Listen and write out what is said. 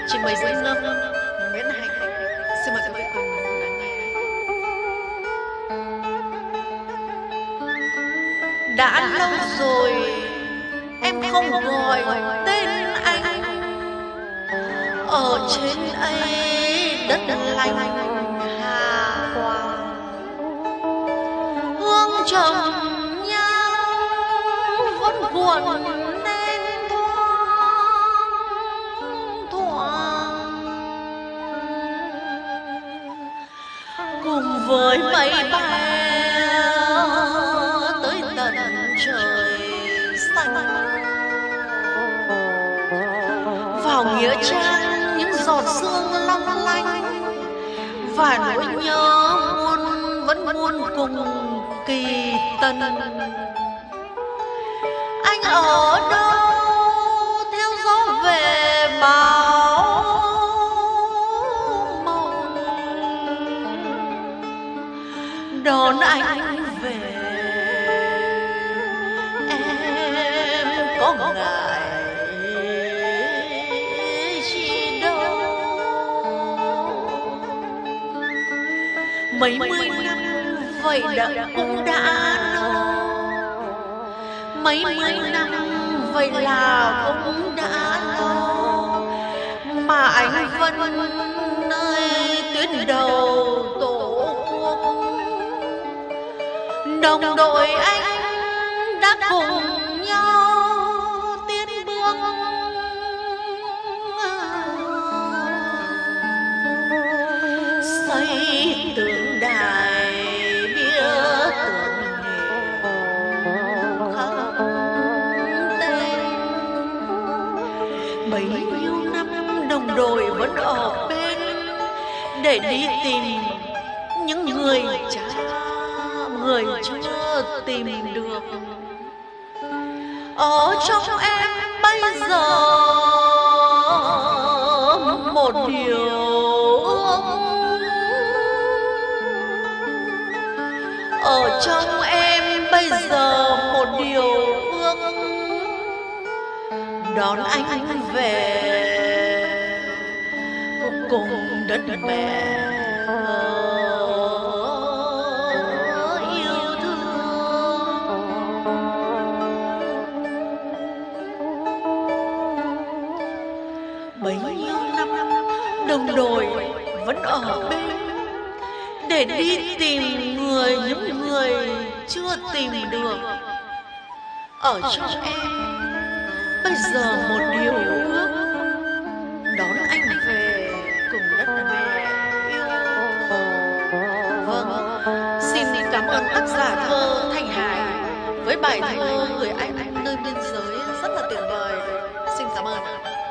Trình bày diễn ngâm Nguyễn Hạnh. Xin mời quý vị cùng lắng nghe. Đã lâu rồi em không gọi tên anh, ở trên ấy đất lành Hà Quang, hương trầm nhang vẫn cuộn nên thoang thoảng, cùng với mây bay tới tận trời xanh. Vào nghĩa trang những giọt sương long lanh, và nỗi nhớ muôn vẫn muôn cùng kỳ tân. Anh ở đâu theo gió về báo mộng, đón anh về em có ngại chi đâu. Mấy mươi năm vậy đã cũng đã lâu, mấy mươi năm vậy là cũng đã lâu, mà anh vẫn nơi tuyến đầu tổ quốc. Đồng đội anh đã cùng nhau tiến bước, xây tượng đài bia tưởng niệm khắc tên. Bấy nhiêu năm đồng đội vẫn ở bên, để đi tìm những người cha người chưa tìm được. Ở trong em bây giờ một điều ước, ở trong em bây giờ một điều ước, đón anh về cùng đất mẹ yêu thương. Bấy nhiêu năm đồng đội vẫn ở bên, để đi tìm những người chưa tìm được. Ở trong em bây giờ một điều ước, đón anh về cùng đất mẹ yêu thương. Vâng, xin cảm ơn tác giả thơ Thanh Hải với bài thơ Người Anh nơi biên giới rất là tuyệt vời. Xin cảm ơn.